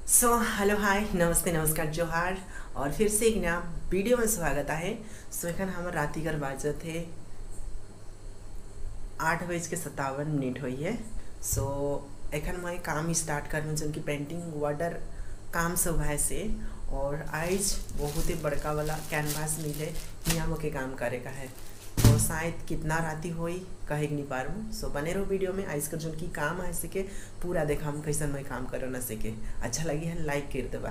Hello hi नमस्ते नमस्कार जोहार और फिर से एक नया वीडियो में स्वागत है। एखन हमार रातिकर बाजत है 8:57 हुई है। एखन मैं काम स्टार्ट कर जो कि पेंटिंग वाटर काम सब है से और आज बहुत ही बड़का वाला कैनवास मिले यहाँ के काम करे का है। तो शायद कितना राती होई कहे नहीं पारू। बने रहो वीडियो में। आज कर जो की काम है सके पूरा देखा हम कैसन मैं काम कर न सके। अच्छा लगी है लाइक कर देबा।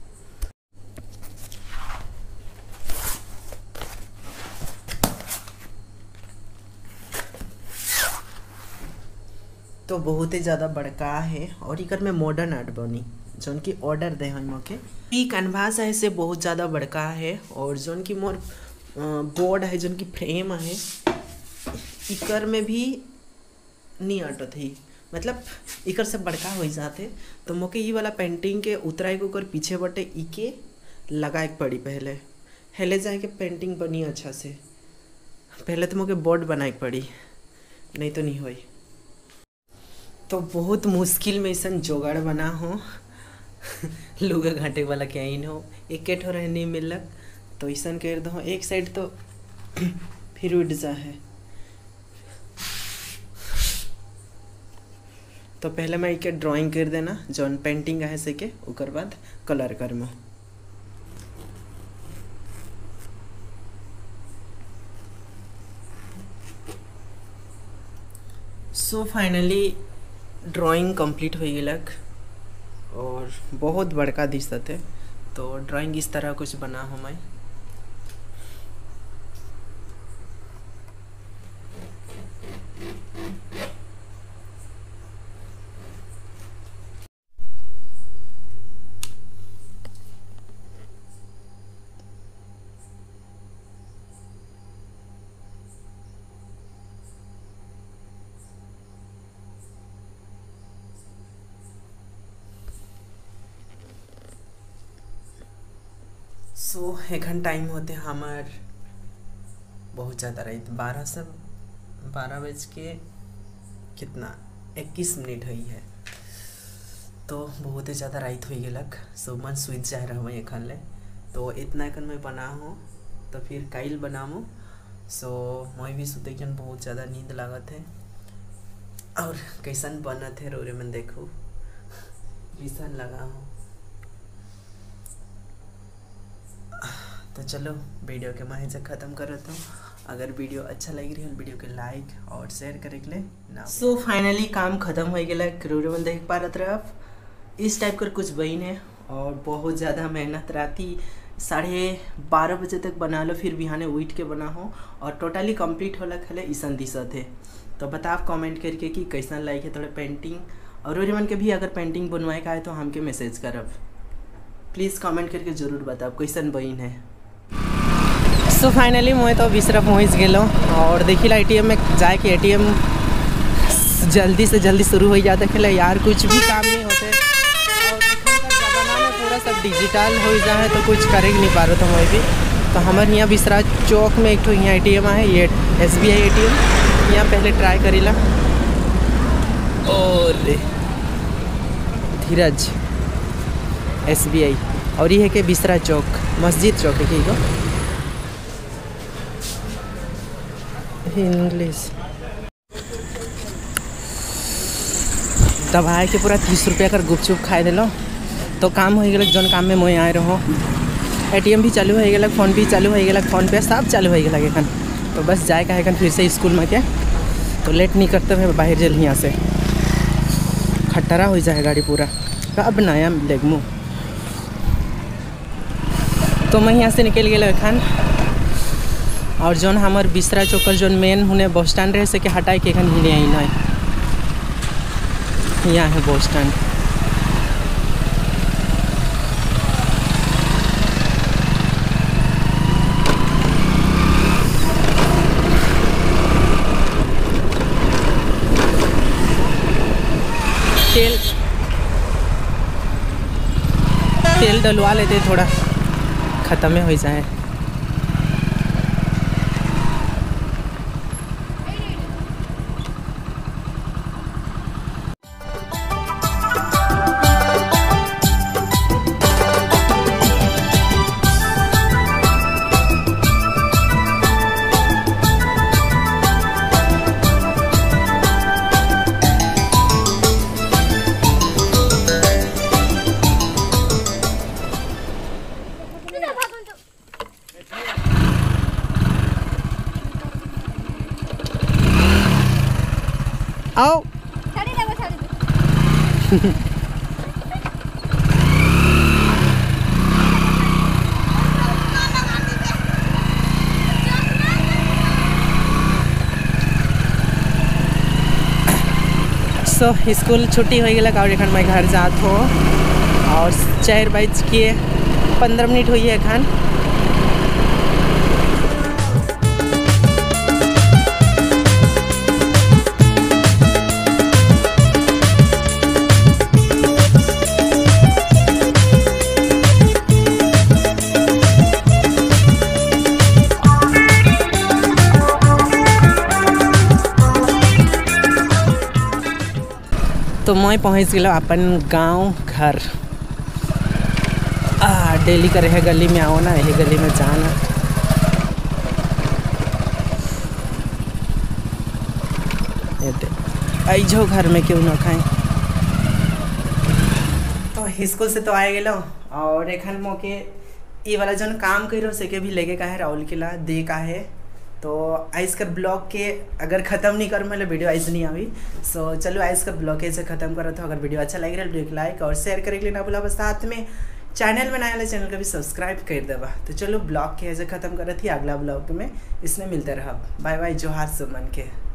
तो बहुत ही ज़्यादा बड़का है और इकर में मॉडर्न आर्ट बनी जोन की ऑर्डर दे हम मौके ई कैनवास है से बहुत ज़्यादा बड़का है और जोन की मोर बोर्ड है जोन की फ्रेम है इकर में भी नहीं अटत ही मतलब इकर से बड़का हो जाते। तो मोके ये वाला पेंटिंग के उतराए को पीछे बटे इके लगाए पड़ी पहले हेले जाए के पेंटिंग बनी अच्छा से। पहले तो मोके बोर्ड बनाए पड़ी नहीं तो नहीं होई। तो बहुत मुश्किल में ऐसा जोगाड़ बना हो लुगा घाटे वाला क्या ही हो एक ठो रहने मिलक तो ऐसा कर दो एक साइड तो फिर उठ जा है। तो पहले मैं एक ड्राइंग कर देना जौन पेंटिंग है से के उकर बाद कलर कर में। फाइनली ड्राइंग कंप्लीट हो गलक और बहुत बड़का दिखत है। तो ड्राइंग इस तरह कुछ बना हो मैं। एखन टाइम होते हमार बहुत ज़्यादा रही 12 बज के कितना 21 हुई है। तो बहुत ही ज़्यादा रात हो गलक मन सुत जा रहा मैं एखन ले। तो इतना एखन मैं बना हूँ तो फिर काइल बनामू। मैं भी सुते के बहुत ज़्यादा नींद लागत है और कैसन बनत है रोरे मन देखो कैसन लगा हूँ। तो चलो वीडियो के मैं से ख़त्म करता हूँ। अगर वीडियो अच्छा लगी रही वीडियो के लाइक और शेयर करे के लिए ना। फाइनली काम ख़त्म हो गया रोरे मन देख पा रहे आप इस टाइप कर कुछ बन है और बहुत ज़्यादा मेहनत राती 12:30 बजे तक बना लो फिर बिहाने उठ के बना हो और टोटली कंप्लीट होला खले ईसन दिशत है। तो बताओ कमेंट करके कि कैसा लाइक है थोड़ा पेंटिंग और रोरे मन के भी अगर पेंटिंग बनवाए का है तो हमके मैसेज करब प्लीज़ कमेंट करके ज़रूर बताओ कैसन बन है। फाइनली मैं तो बिसरा पहुँच गया और देखिला ATM में जाके ATM जल्दी से जल्दी शुरू हो जाते खेला यार कुछ भी काम नहीं होते और ज़माना में पूरा सब डिजिटल हो जाए तो कुछ करे नहीं पा रहा था मैं भी। तो हमारे यहाँ बिसरा चौक में एक तो यहाँ ATM है ये SBI ATM यहाँ पहले ट्राई करीला और धीरज SBI और ये है कि बिसरा चौक मस्जिद चौक है कि इंग्लिश दबाए के पूरा 30 रुपया कर गुपचुप खाए दिलो। तो काम हो गया जौन काम में मैं आए रहो ATM भी चालू हो गया फ़ोन भी चालू हो गया फ़ोन पे सब चालू हो गया एखन। तो बस जाए का फिर से स्कूल में के तो लेट नहीं करते हुए बाहर जल यहाँ से खट्टरा हो जाए गाड़ी पूरा अब नया लेगमू। तो मैं यहाँ से निकल गया एखन और जोन हमार बिसरा चौकर जोन मेन होने बस स्टैंड रहे से के हटाए के एखन हिले आई ना यहाँ है बस स्टैंड। तेल डलवा लेते थोड़ा ख़त्म हो जाए। सो स्कूल छुट्टी हो गया और एखन मैं घर जात हो और 4:15 हुई है एखन। तो मैं पहुँच गया अपन गांव घर। डेली का रहे गली में आओ ना, यही गली में जाना। आइजो घर में क्यों ना खाएं। तो स्कूल से तो आ गए और एखन मोके ये वाला जन काम कर से के भी लेके का है राहुल किला दे का है। तो आइस कर ब्लॉग के अगर ख़त्म नहीं कर मतलब वीडियो आइस नहीं आई। सो चलो आइस कर ब्लॉग ऐसे ख़त्म करो। तो अगर वीडियो अच्छा लगे वीडियो को लाइक और शेयर करे के लिए ना भूला। बस साथ में चैनल बनाने वाले चैनल को भी सब्सक्राइब कर देवा। तो चलो ब्लॉग के ऐसे ख़त्म कर थी, अगला ब्लॉग में इसमें मिलते रहा। बाय बाय, जोहार सुमन के।